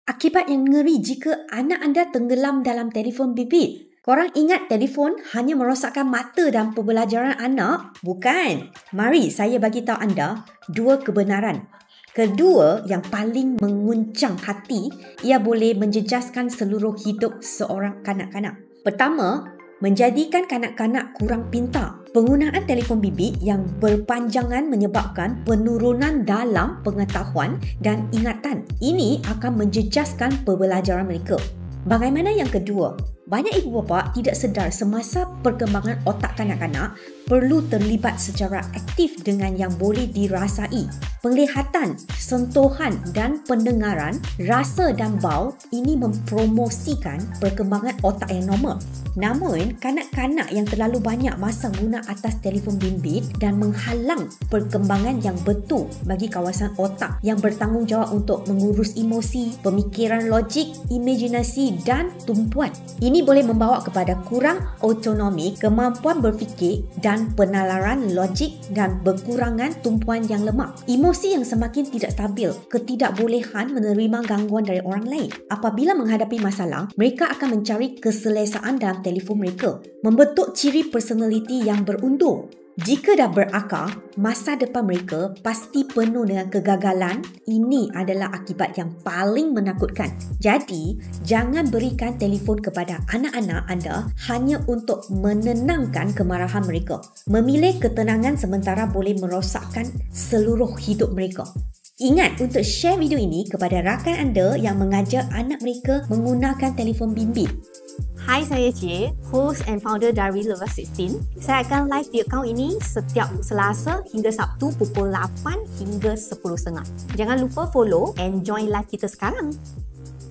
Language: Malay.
Akibat yang ngeri jika anak anda tenggelam dalam telefon bimbit. Korang ingat telefon hanya merosakkan mata dan pembelajaran anak? Bukan. Mari saya bagi tahu anda dua kebenaran. Kedua yang paling menguncang hati, ia boleh menjejaskan seluruh hidup seorang kanak-kanak. Pertama, menjadikan kanak-kanak kurang pintar. Penggunaan telefon bimbit yang berpanjangan menyebabkan penurunan dalam pengetahuan dan ingatan. Ini akan menjejaskan pembelajaran mereka. Bagaimana yang kedua? Banyak ibu bapa tidak sedar semasa perkembangan otak kanak-kanak perlu terlibat secara aktif dengan yang boleh dirasai. Penglihatan, sentuhan dan pendengaran, rasa dan bau ini mempromosikan perkembangan otak yang normal. Namun, kanak-kanak yang terlalu banyak masa guna atas telefon bimbit dan menghalang perkembangan yang betul bagi kawasan otak yang bertanggungjawab untuk mengurus emosi, pemikiran logik, imajinasi dan tumpuan. Ini boleh membawa kepada kurang autonomi, kemampuan berfikir dan penalaran logik dan berkurangan tumpuan yang lemah. Emosi yang semakin tidak stabil, ketidakbolehan menerima gangguan dari orang lain. Apabila menghadapi masalah, mereka akan mencari keselesaan dalam telefon mereka, membentuk ciri personaliti yang berundur. Jika dah berakar, masa depan mereka pasti penuh dengan kegagalan. Ini adalah akibat yang paling menakutkan. Jadi, jangan berikan telefon kepada anak-anak anda hanya untuk menenangkan kemarahan mereka. Memilih ketenangan sementara boleh merosakkan seluruh hidup mereka. Ingat untuk share video ini kepada rakan anda yang mengajar anak mereka menggunakan telefon bimbit. Hai, saya J, host and founder dari Lover 16. Saya akan live di akaun ini setiap Selasa hingga Sabtu pukul 8 hingga 10.30. Jangan lupa follow and join live kita sekarang.